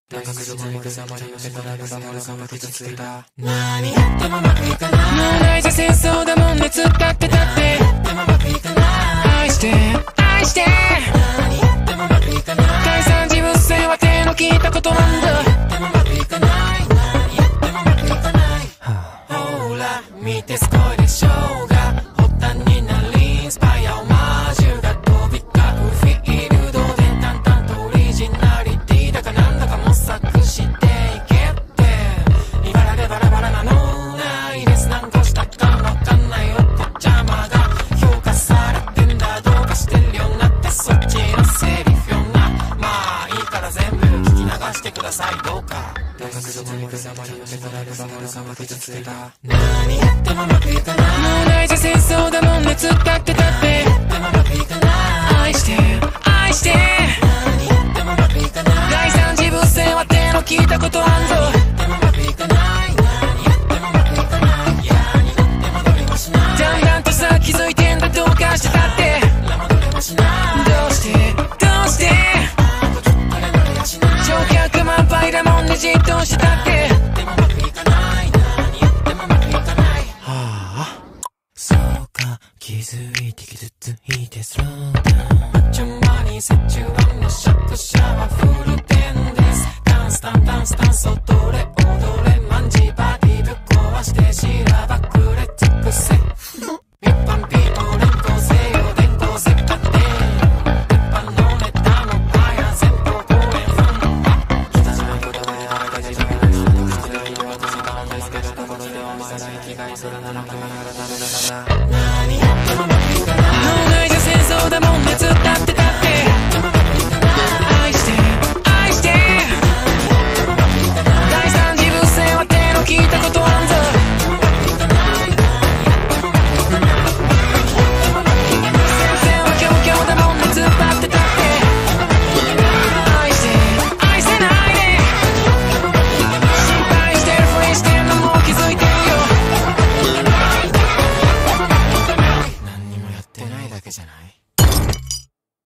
大学卒業で様に寄せたらがまるかま傷ついた。 何やってもうまくいかない。 もうないじゃ戦争だもんね、突っ立ってたって。 何やってもうまくいかない。 愛して愛して何やってもうまくいかない。 第三次物性は手の聞いたことなんだ。 何やってもうまくいかない。何やってもうまくいかない。ほら見てすごいでしょうが発端になりインスパイアオマージュが飛び交うフィールドで淡々とオリジナリティだかなんだか模索していけって茨でバラバラなのないですなんかしたかわかんないお子ちゃまが評価されてんだどうかしてるようになってそっちのセリフよなまあいいから全部聞き流してくださいどうか大学卒業で様に寄せたらがまるかま傷ついた。 何やってもうまくいかない。 もうないじゃ戦争だもんね、突っ立ってたって。 何やってもうまくいかない。 愛して愛して何やってもうまくいかない。 第三次物性は手の聞いたことあんぞ。 何やってもうまくいかない。何やってもうまくいかない。いやになって戻りもしない。 だんだんとさ気づいてんだどうかしてたって。 戻れもしない。 どうしてあとちょっとで乗れやしない。 乗客満杯だもんねじっとしてたって。